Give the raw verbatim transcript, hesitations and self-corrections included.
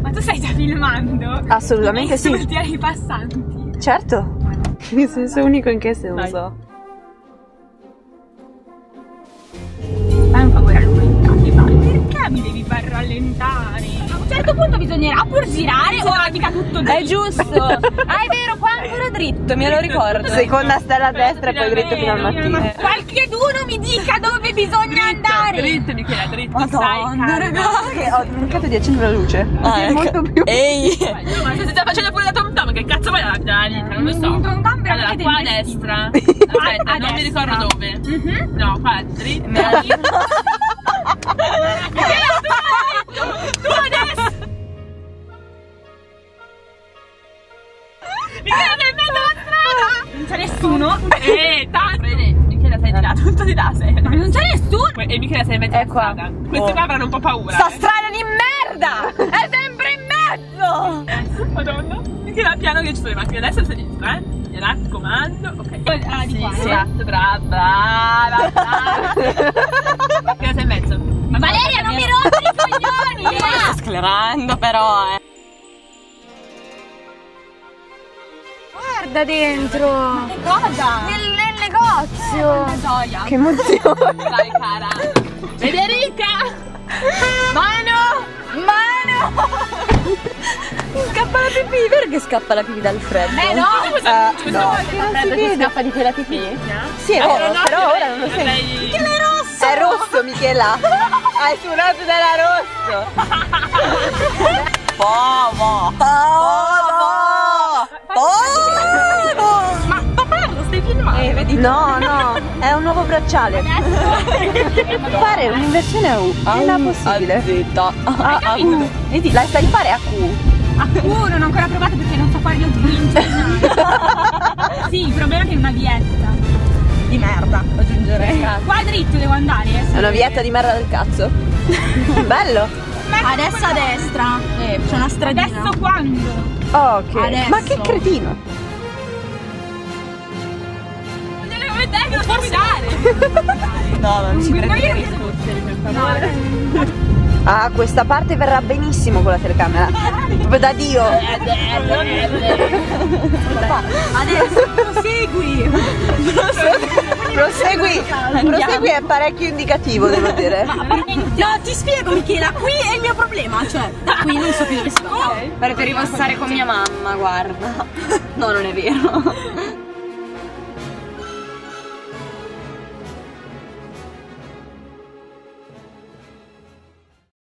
Ma tu stai già filmando? Assolutamente sì. Insulti ai passanti. Certo. In senso unico in che senso? Fai un favore all'umanità, mi fai. Perché mi devi far rallentare? A un certo punto bisognerà pur girare o è mica tutto dritto? È giusto. Ah, è vero, qua ancora dritto, me lo ricordo. Seconda stella a destra e poi dritto fino al mattino. Qualcheduno mi dica dove bisogna andare. Dritto, Michela, dritto. Madonna, ragazzi. Ho dimenticato di accendere la luce. Ah, È ecco. molto più. Ehi. Ma se stai facendo pure la tom tom, che cazzo vai da da lì? Non lo so. Un tom tom Allora, veramente qua a investito. destra. Aspetta, A non mi destra. ricordo dove. Mhm. No, qua a dritta. Me la dico. Tu adesso! Michela, nel mezzo della strada! Non c'è nessuno. Eh, tanto! Vedi, Michela sei di là, tutto di là sei. Ma non c'è nessuno. E Michela sei in mezzo È alla qua. strada. Questi Oh. qua avranno un po' paura. Sta eh. strada di merda! È sempre in mezzo! Madonna. Michela, piano che ci sono le macchine a destra e a sinistra, eh? Mi raccomando. Ok. Ah, di Sì, qua. sì. Esatto, brava, brava, brava. Michela sei in mezzo. Ma Valeria, non mi rompere i coglioni. Sto sclerando però, eh. Guarda dentro! Che cosa? Nel, nel negozio! Gioia. Che emozione. Dai, cara. Federica! Mano! Mano! Scappa la pipì, vero che scappa la pipì dal freddo? Eh no. Ah, Questo no. è Non si vede. Scappa di quella pipì? Sì, è vero, però ora non lo sento. sei. È rosso, Michela. Hai suonato della rosso. Povo! Povo! Povo! Ma papà, lo stai filmando? Eh, vedi? No, no, è un nuovo bracciale. Fare un'inversione a U. È impossibile. Zitta. A, a U. Vedi, la stai fare a Q. A Q non ho ancora provato perché non so fare lo sguincio. Sì, il problema è che è una dietta. Di merda, aggiungerei. Qua dritto devo andare. eh. È una vietta di merda del cazzo. Bello. Adesso a destra. Eh, c'è una stradina. Adesso quando? Oh, ok. Adesso. Ma che cretino. Non devo vedere che lo puoi guidare. No, non ci Ma credo. io- Scusi, per favore. Ah, questa parte verrà benissimo con la telecamera. Proprio da Dio. Adesso prosegui. Prosegui. Prosegui è parecchio indicativo, devo dire. No, ti spiego Michela, qui è il mio problema, cioè da qui non so più dove si va. Preferivo stare con mia mamma, guarda. No, non è vero.